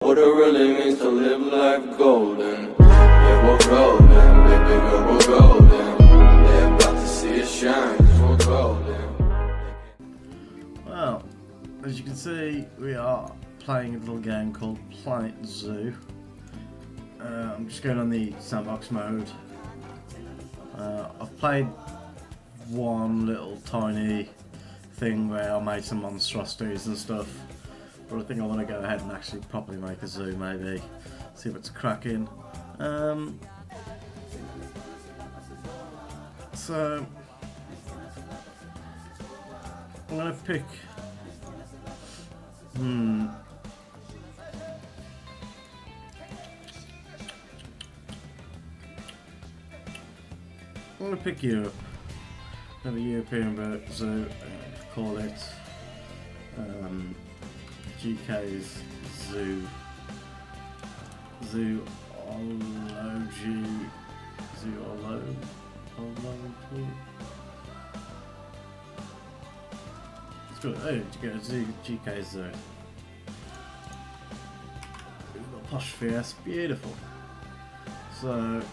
What it really means to live life golden. Yeah, we're golden, baby girl, we're golden. They're about to see us shine, cause we're golden. Well, as you can see, we are playing a little game called Planet Zoo. I'm just going on the sandbox mode. I've played one little tiny thing where I made some monstrosities and stuff, but I think I want to go ahead and actually properly make a zoo, maybe see if it's cracking. So I'm gonna pick I'm gonna pick Europe. Have a European zoo. Call it GK's Zoo. Zoology. Zoology. It's good. Oh, you get a zoo, GK's Zoo. Little posh fierce, beautiful. So.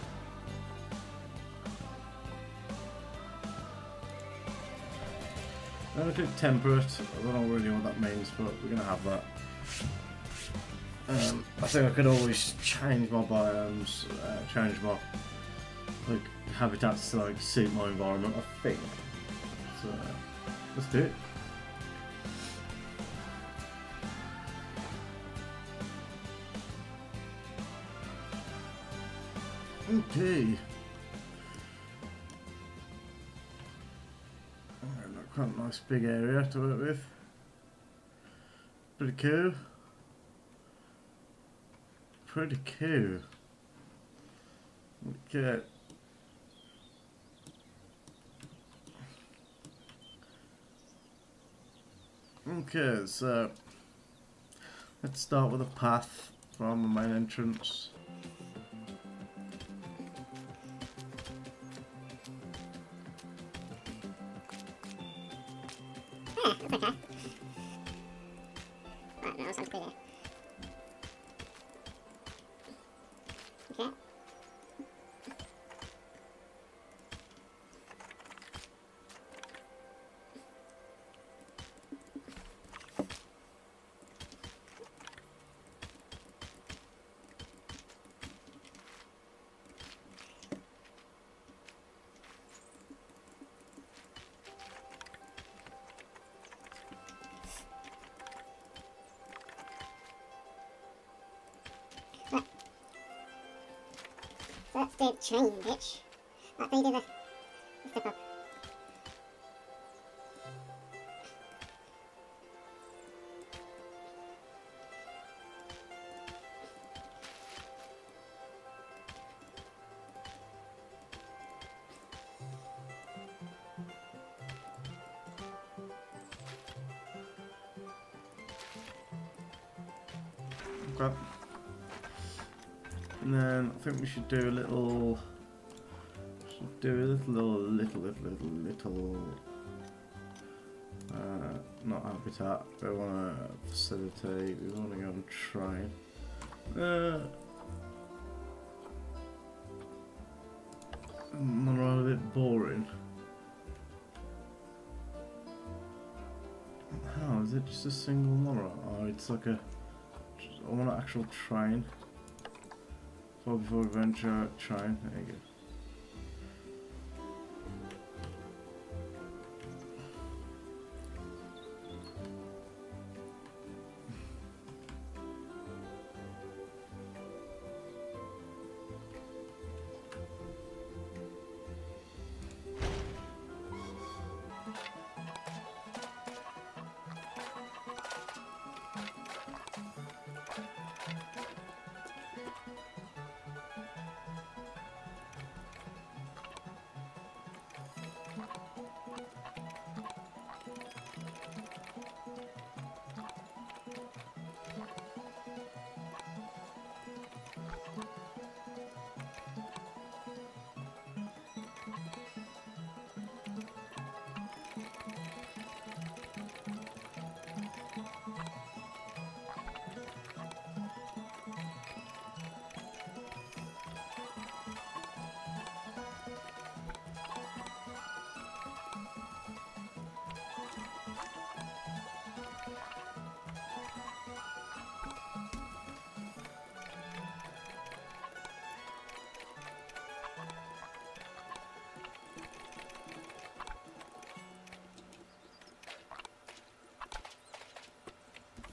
I'm going to click temperate. I don't know really what that means, but we're going to have that. I think I could always change my biomes, change my habitats to like suit my environment, I think. So let's do it. Okay. Quite a nice big area to work with. Pretty cool. Pretty cool. Okay. Okay, so let's start with a path from the main entrance. Okay. Right, now that sounds clear. Okay. So let's do the train bitch. Right, then you do the step up. Okay. And then I think we should do a little, not habitat, we want a facility, we want to go and train. Monorail a bit boring. How is it just a single monorail? Oh, it's like a, I want an actual train. Before adventure, train, there you go.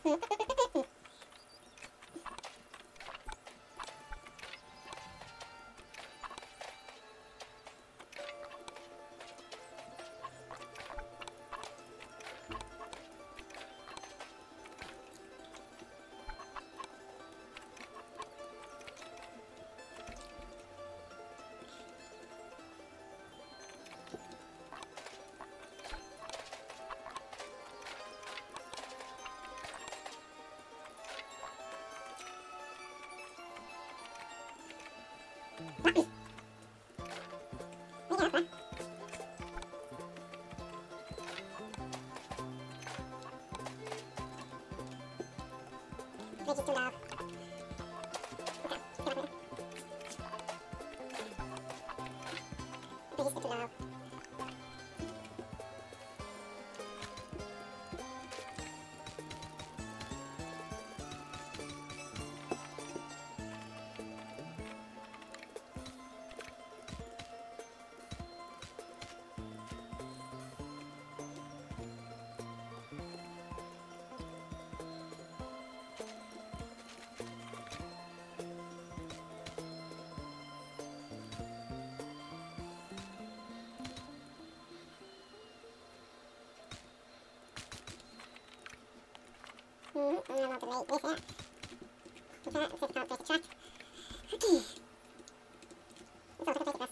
I'm not delete this yet. Okay, let's see if I can't press the track. Okay. It's all going to take this.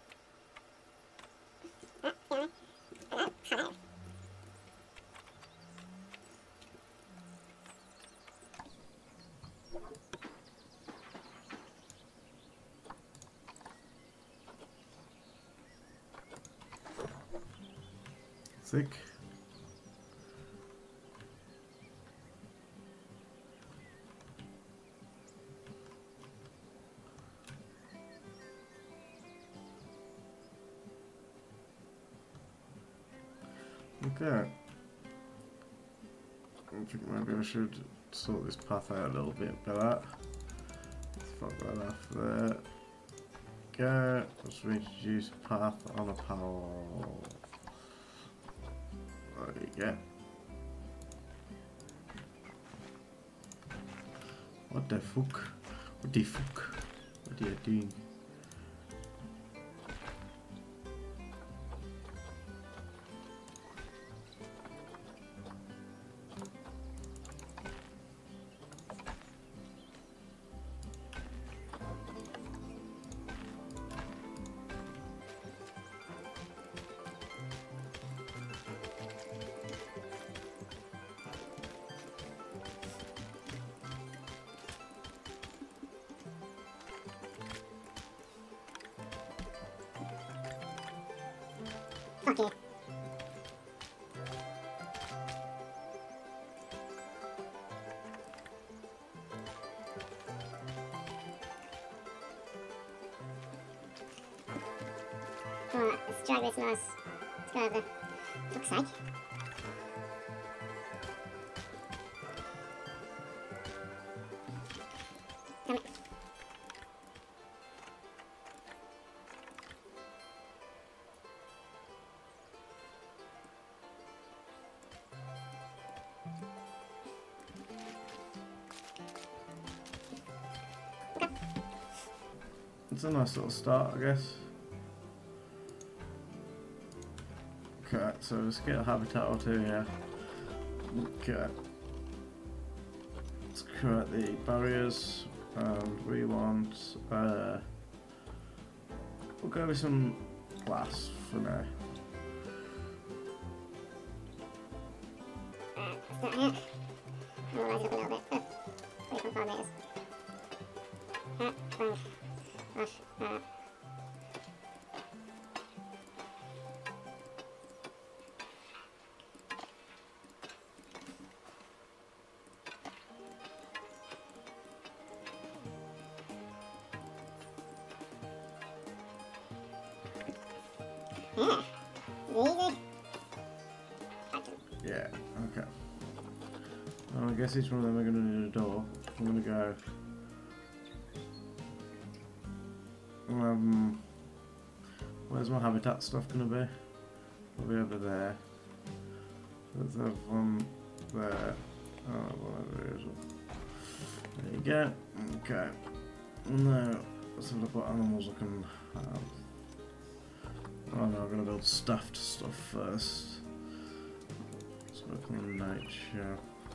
Oh, still on. Hello? Hello. Sick. Okay. I think maybe I should sort this path out a little bit better. Let's fuck that off there. Go. Let's reintroduce path on a power. There you go. What the fuck? What the fuck? What are you doing? Fuck you. Alright, let's drag this nice. Let's go over. Fuck's sake. Damn it. It's a nice little start, I guess. Okay, so let's get a habitat or two here. Okay. Let's create the barriers, and we want, we'll go with some glass for now. Start here. I'll raise it up a little bit. 3.5 metres. Bang. Rush. Yeah, easy. Yeah, okay. Well, I guess each one of them are going to need a door. I'm going to go. Where's my habitat stuff going to be? Probably over there. Let's have one there, Whatever it is. There you go. Okay. Now, let's have a look what animals I can have. Oh no, I'm gonna build stuffed stuff first. Let's look on nature.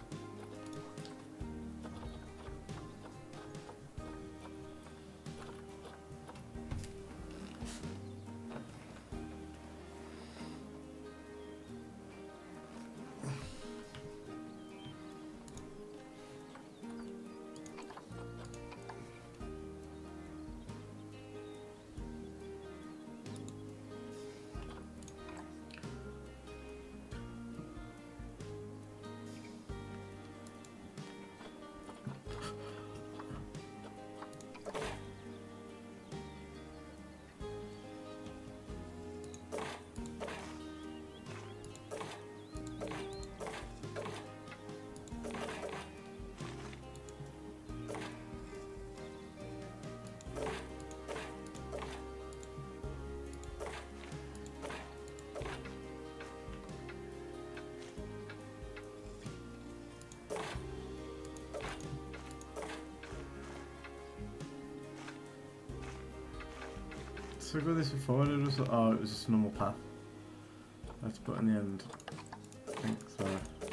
So I got this before, it was just a normal path. I have to put in the end. I think so.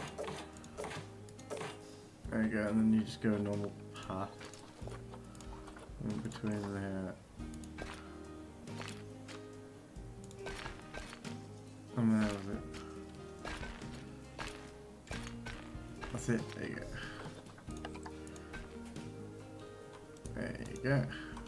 There you go, and then you just go a normal path in between there. And there's it. That's it, there you go. There you go.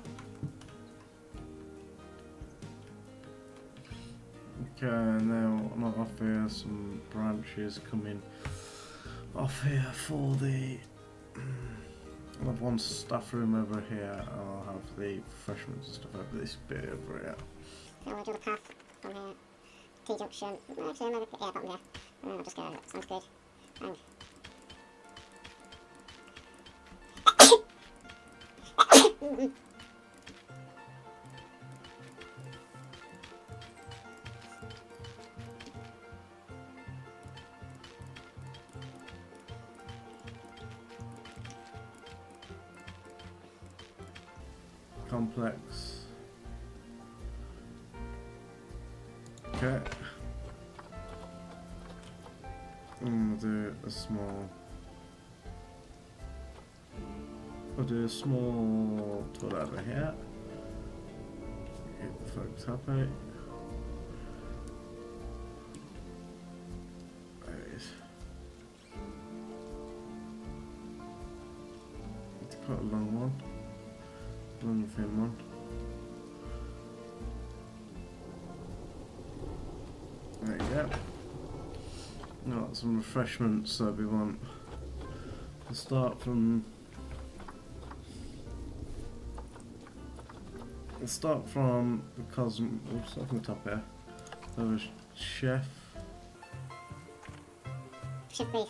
Okay, now I'm off here, some branches coming off here for the... I'll have one staff room over here, and I'll have the refreshments and stuff over this bit over here. So we'll do the path from here, T-junction, actually maybe, yeah, bottom there, and then I'll just go, sounds good. And complex. Okay. And we'll do a small. I'll do a small toilet over here. Keep the folks happy. There it is. It's quite a long one. Long thin one. There you go. Got some refreshments that we want. We'll start from. We'll start from the Cosm. We'll start from the top here. There was chef. chef beef.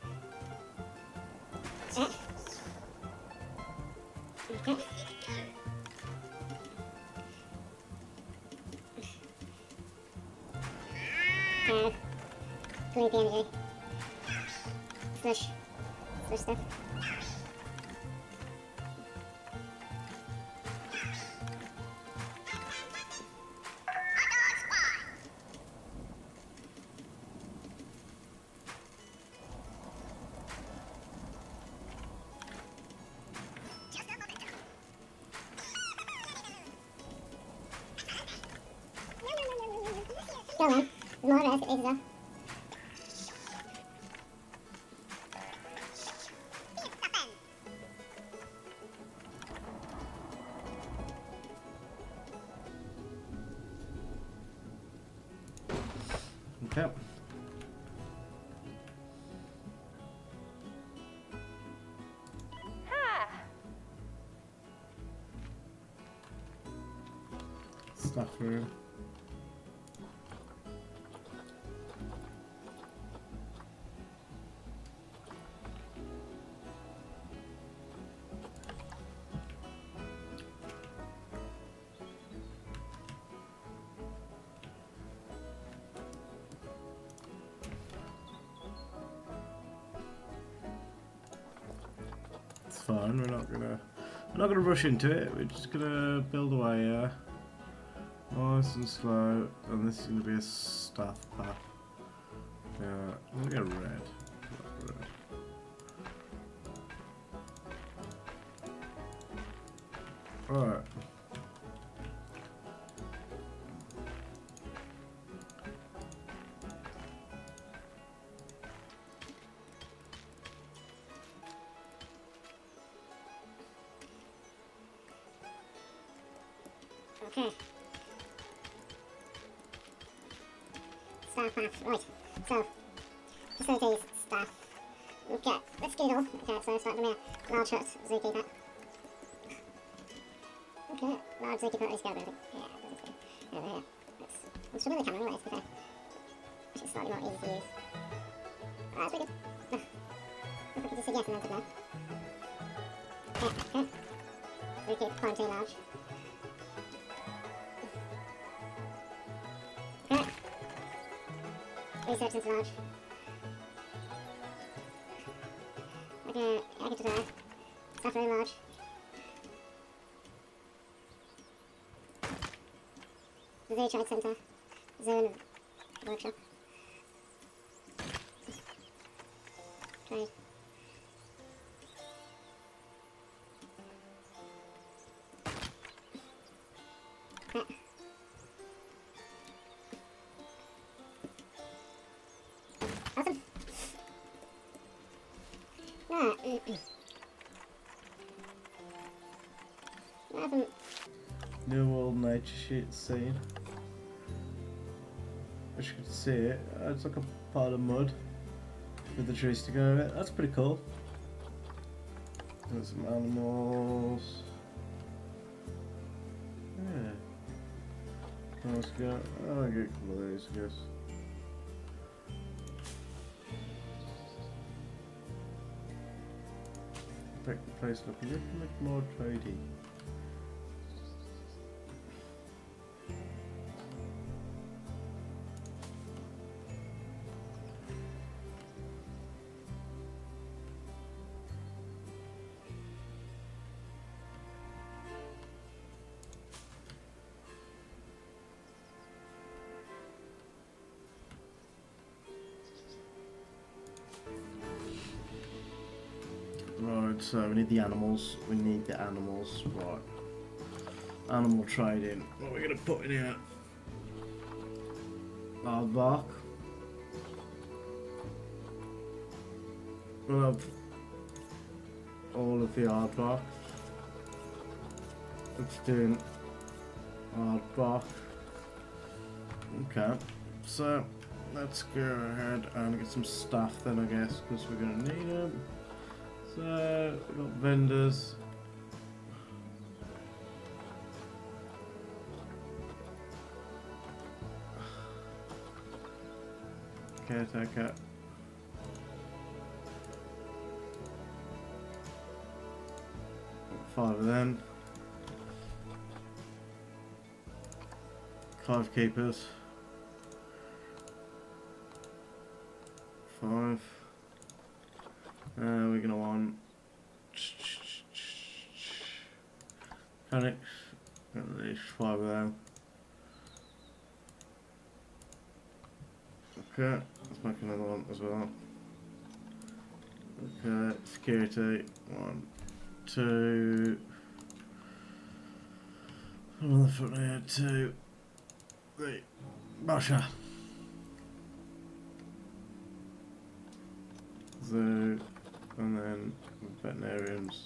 Okay. Clean the energy. Flush stuff. Go on, more or less it is though. Okay. Stuff room. fine. We're not gonna rush into it. We're just gonna build away here, nice and slow. And this is gonna be a staff path. Yeah, I'm gonna get red. Alright. Okay. Staff path, right. So, facilities, staff. Okay, let's skedaddle. Okay, so start from here. Large hut, zookeeper. Okay, large zookeeper is go building. Yeah, that's good. Over here. I'm struggling with the camera anyway, to be fair. Which is slightly more easy to use. Oh, that's pretty good. Look, I just said yes and then said no. Okay, okay. Zookeeper, quarantine large. Okay. Research into large. Okay, agriculture there. Staff room large. Zoo trade centre. Zoo and workshop. Trade. Okay. Awesome. Right. New old nature shit scene. Wish you could see it. It's like a pile of mud with the trees to go over it. That's pretty cool. There's some animals. Yeah. Let's go. I'll get a couple of these, I guess. Make the place look a little bit more tidy. Right, so we need the animals. We need the animals. Right. Animal trading. What are we going to put in here? Aardvark. We'll have all of the aardvarks. Let's do aardvark. Okay, so let's go ahead and get some staff then, I guess, because we're going to need them. So, we've got vendors. Caretaker. Five of them. 5 keepers. 5. We're gonna want mechanics, at least 5 of them. Okay, let's make another one as well. Okay, security, 1, 2. Another foot here, 2. 3. Basha. Zoo, and then veterinarians.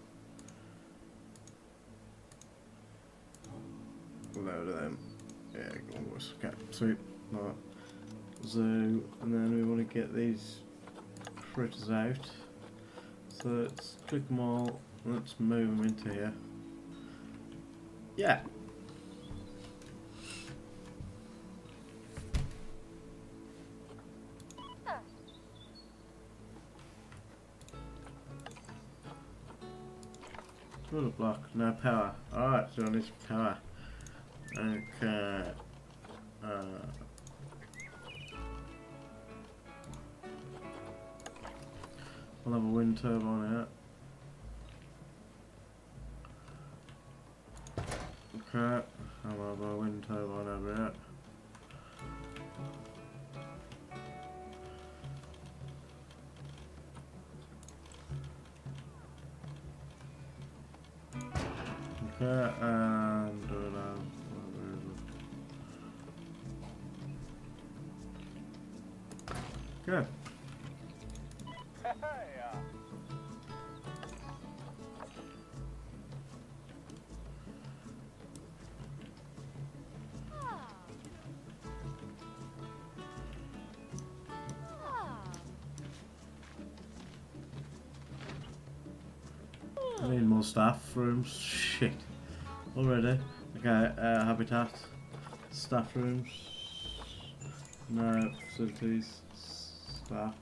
Load of them. Yeah, go on, boys. Okay, sweet. Alright. Zoo, and then we want to get these critters out. So let's click them all, and let's move them into here. Yeah. Another block, no power. Alright, so I need some power. Okay. We'll have a wind turbine here. Okay, I'm over wind turbine over here. Okay, and good. I need more staff rooms. Shit. Already. Okay, habitat. Staff rooms. No, facilities. Staff.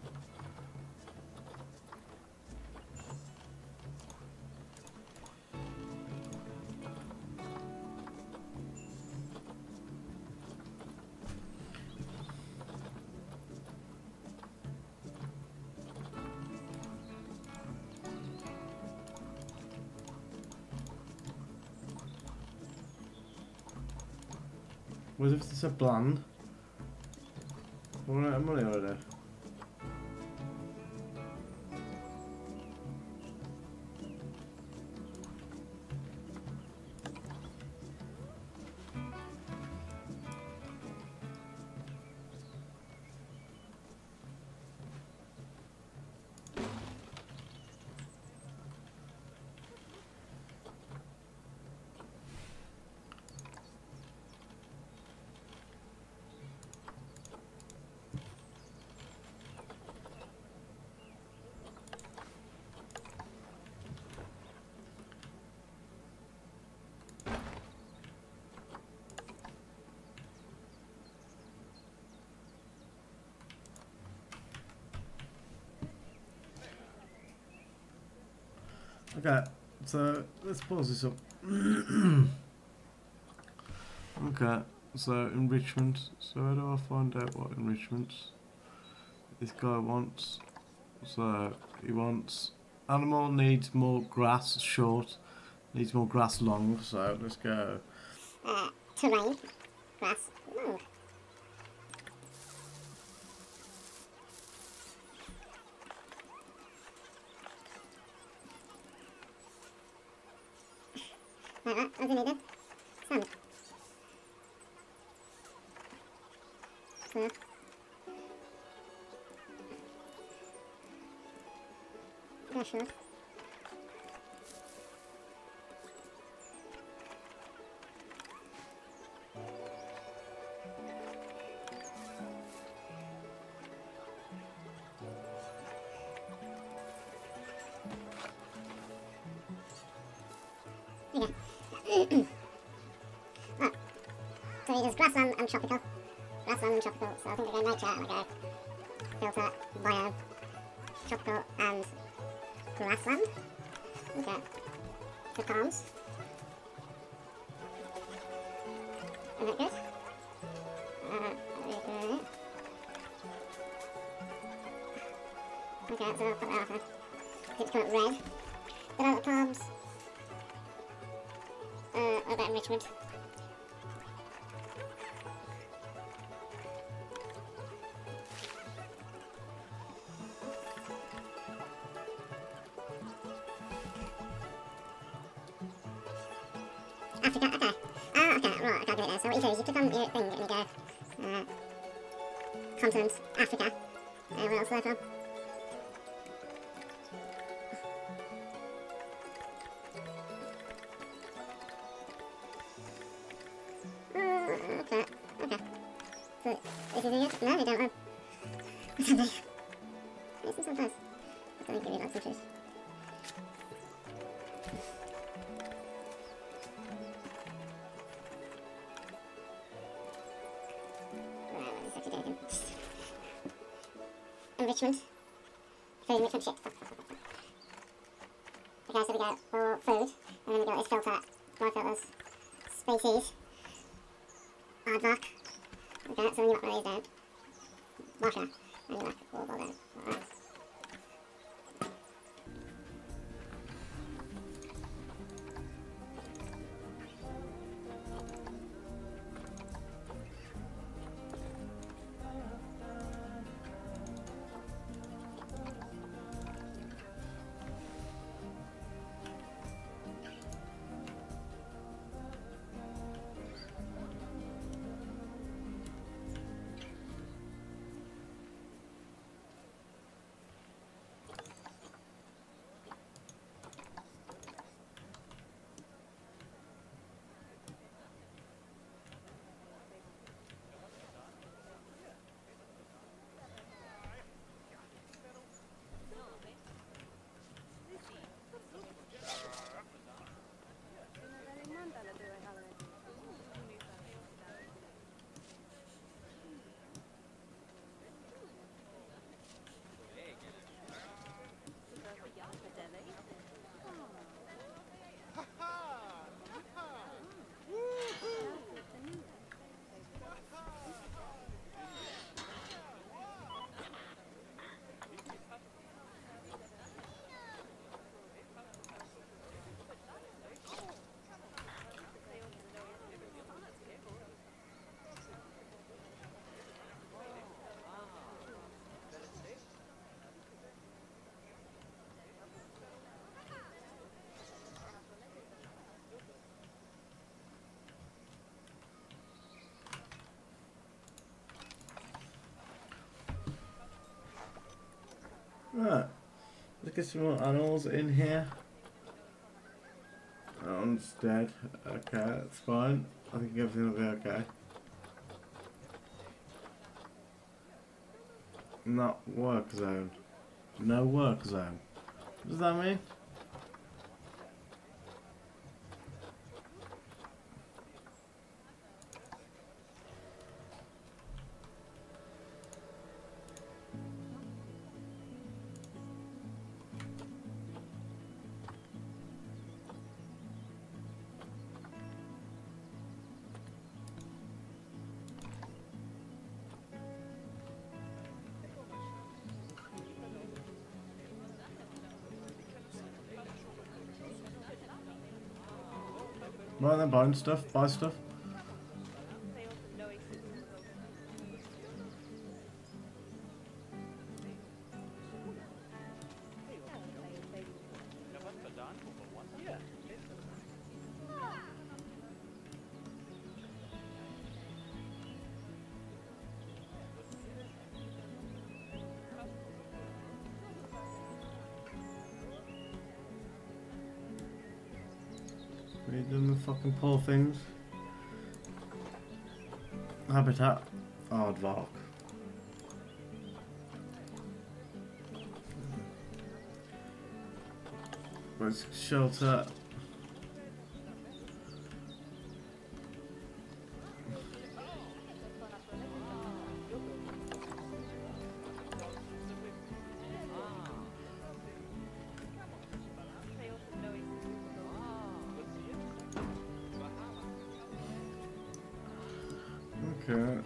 Was if it's a bland? We're out of money already. Okay, so let's pause this up. Okay, so enrichment. So how do I find out what enrichment this guy wants? So he wants animal needs more grass short, needs more grass long. So let's go. Terrain. Grass. Long. Right, what do you need then? Sand. So. Yeah, sure. Okay. Right. So he does grassland and tropical. Grassland and tropical. So I think I go nature and I go filter, bio, tropical and grassland. Okay. For palms. Is that good? Okay, so I'll put that off then. It's got red. Develop palms. What about enrichment? Africa, okay. Ah, okay, right, I can't do it there. So what you do is you click on your thing and you go, continent, Africa. Where else are they from? Okay, okay. So, is it good? No, we don't know. What's happening? This is so close. I don't give you lots of truth. Enrichment. Food enrichment shit. Okay, so we go for food, and then we go this filter, my filters, species, Aardvark. Okay, so then you mark one of these down. Washer, and you mark all of them. Alright. get some more animals in here. That one's dead. Okay, that's fine. I think everything will be okay. Not work zone. No work zone. What does that mean? Right then, buying stuff, buy stuff. Read them, the fucking poor things. Habitat, Aardvark. Where's shelter? Okay.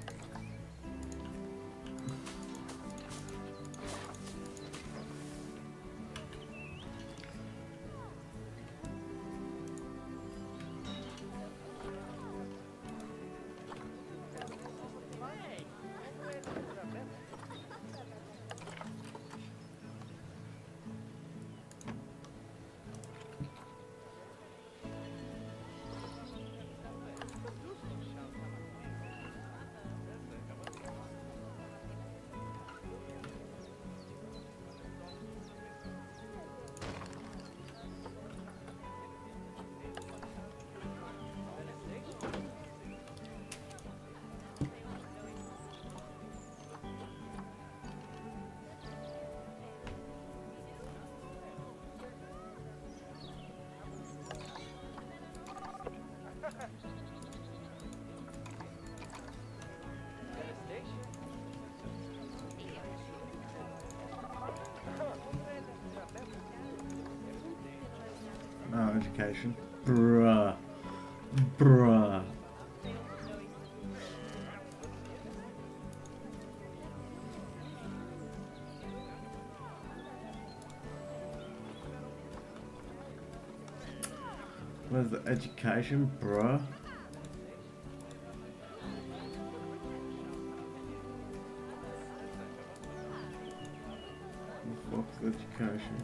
No education. Bruh. Bruh. Where's the education, bruh? The fuck's the education?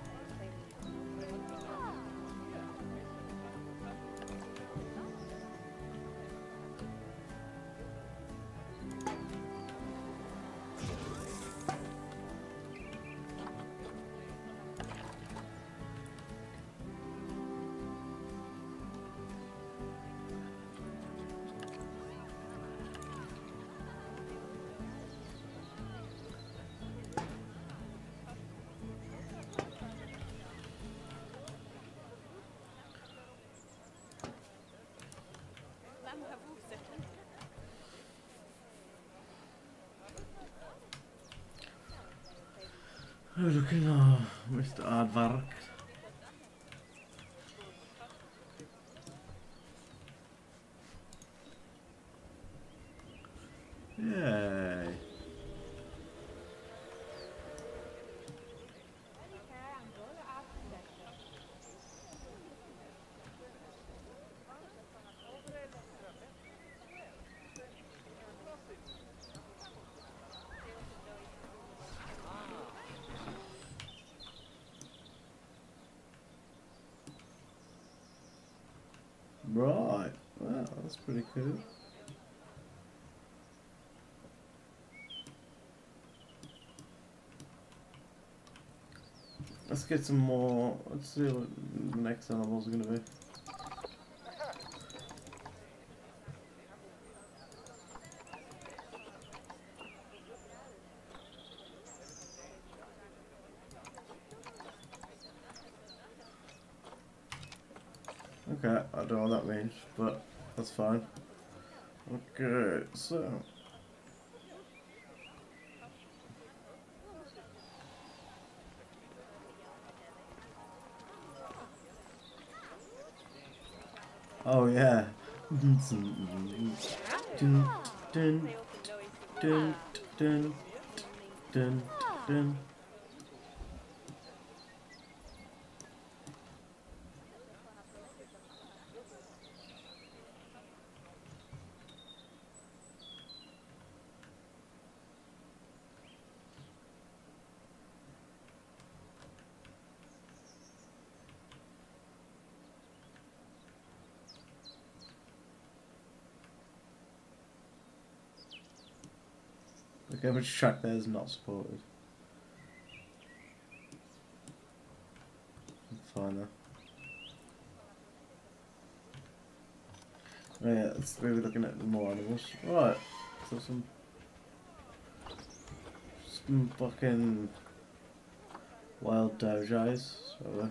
Oh, looking at Mr. Aardvarks. Yay. Right, wow, that's pretty cool. Let's get some more. Let's see what the next animals are going to be. Okay, I don't know what that means, but that's fine. Okay, so. Oh yeah. Dun, dun, dun, dun, dun, dun, dun. Okay, which track there is not supported? Fine though. Oh yeah, let's maybe looking at more animals. Right, so some fucking wild dojis. So,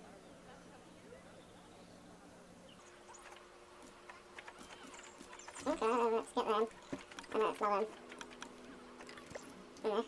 Okay, let's get them. And let's flow them. Okay.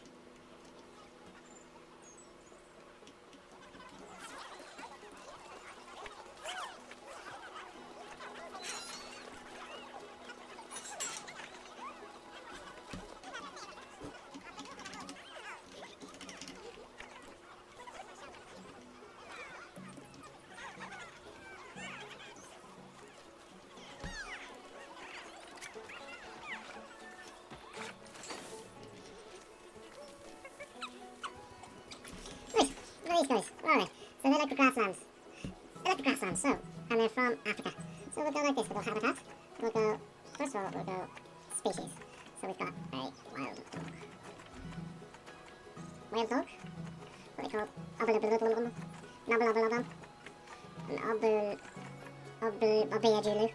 These guys, where are they? So they're like the grasslands. They're like the grasslands, so, and they're from Africa. So we'll go like this, we'll go habitat, we'll go, first of all, we'll go species. So we've got a wild dog. Wild dog? What are they called? Nobble. An Obeajulu.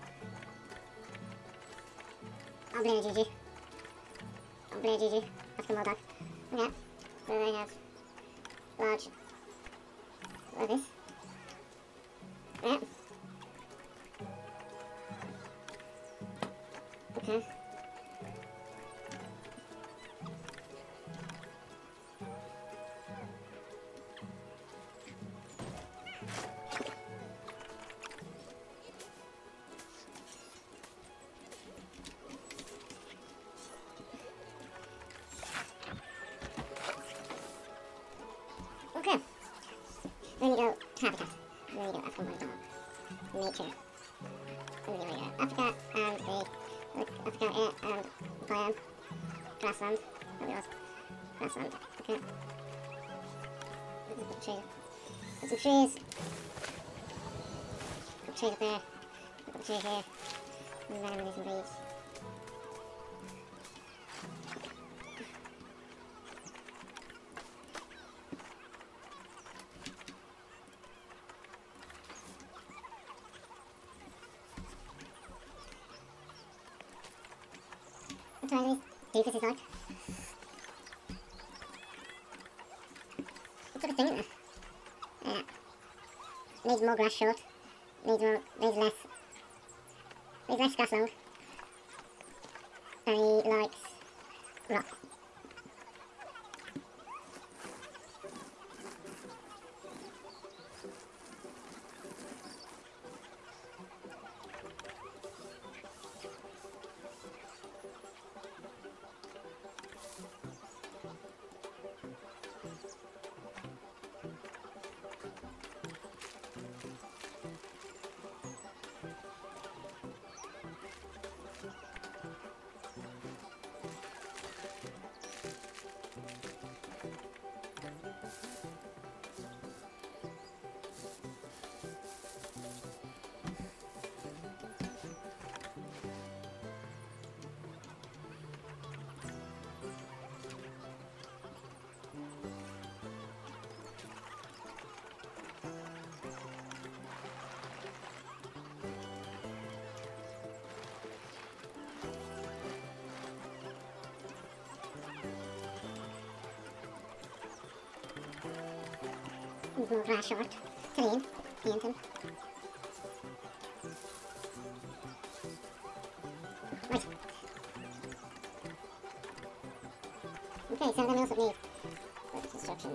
African wild dog. Okay, so they have large. Like this. Yeah. Okay. Okay. Then you go habitat. And then you go African wild dog. Nature. And then you go Africa and Africa and biome. Grassland. There we go. Grassland. Okay. There's a big tree. There's some trees. Got trees up there. Got a tree here. And then there's some leaves. I'll try these. Doofus is like. It's like a thing, isn't it? Yeah. Needs more grass short. Needs less grass long. And he likes rock. More grass short. Terrain. Painting. Right. Okay, so then we also need construction.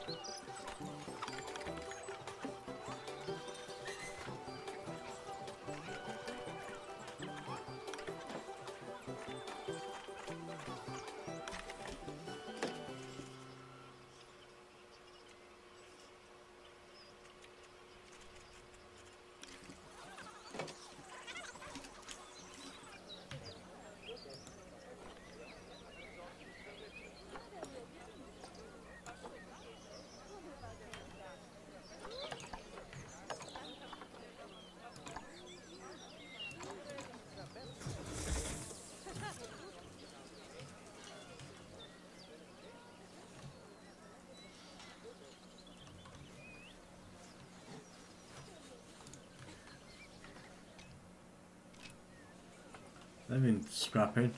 They've been scrapping.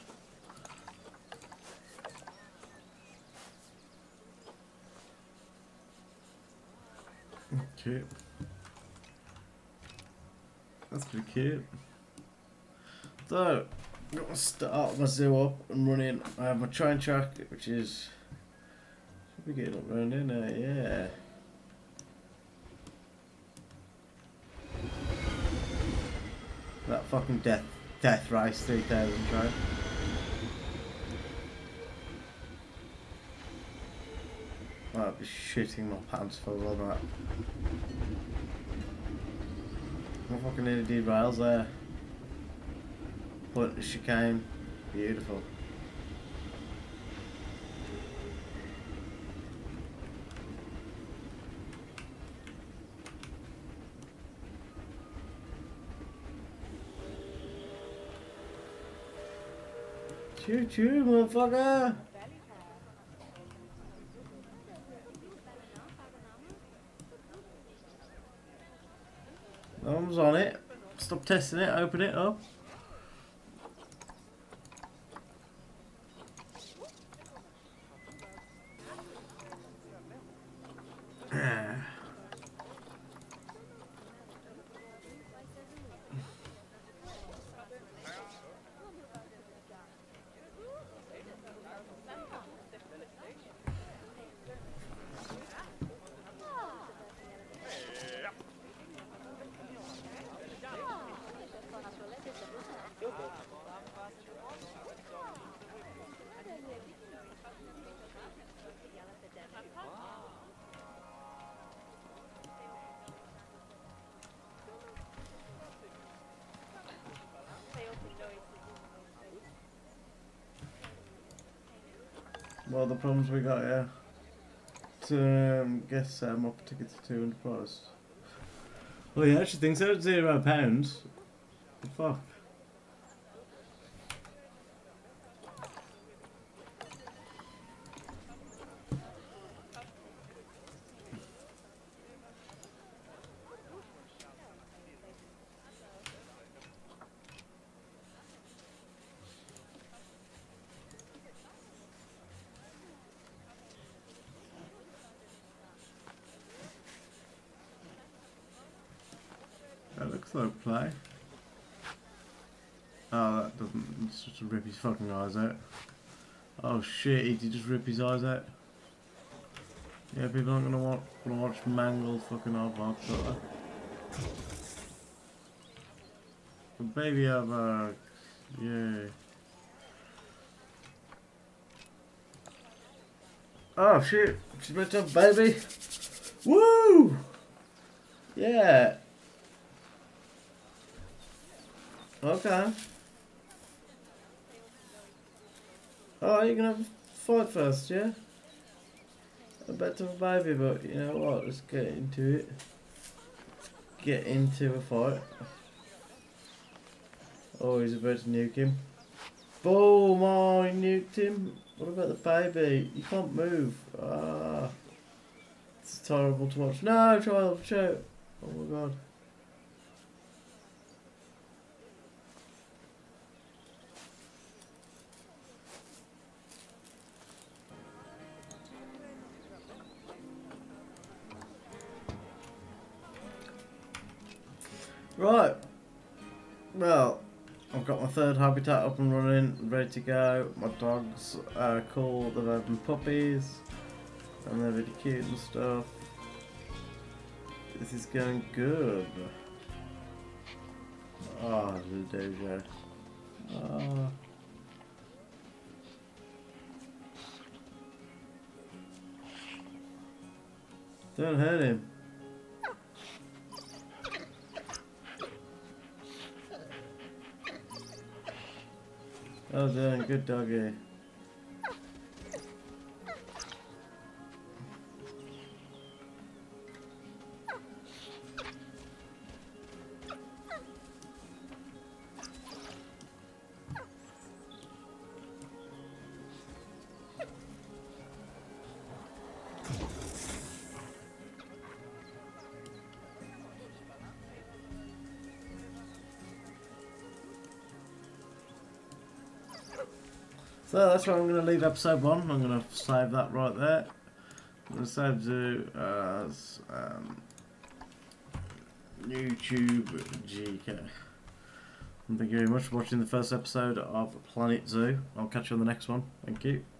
Cute. That's pretty cute. So, I'm going to start my zoo up and running. I have my train track, which is... should be getting up round in there, yeah. That fucking death race 3000 train. I'll be shitting my pants full of that. I fucking nearly derails there. But the chicane, beautiful. Choo choo, motherfucker! Thumbs on it. Stop testing it, open it up. Well, the problems we got here to get up tickets to 200 price. Well, yeah, I actually think so. £0. Fuck. That looks like play. Oh, that doesn't. It's just to rip his fucking eyes out. Oh shit, he did just rip his eyes out. Yeah, people aren't gonna want to watch mangled fucking Aardvarks, are they? But baby Aardvarks, yeah. Oh shit, she's meant to have a baby. Woo! Yeah. Okay. Oh, you're gonna have a fight first, yeah? I bet to have a baby, but you know what? Let's get into it. Get into a fight. Oh, he's about to nuke him. Boom! Oh, he nuked him. What about the baby? You can't move. Ah. It's terrible to watch. No, child, shoot. Oh my god. Right. Well, I've got my third habitat up and running, ready to go. My dogs are cool, they're having puppies, and they're really cute and stuff. This is going good. Oh, little dojo. Oh. Don't hurt him. Well done, good doggy. So that's where I'm going to leave episode 1. I'm going to save that right there. I'm going to save to as YouTube GK. And thank you very much for watching the first episode of Planet Zoo. I'll catch you on the next one. Thank you.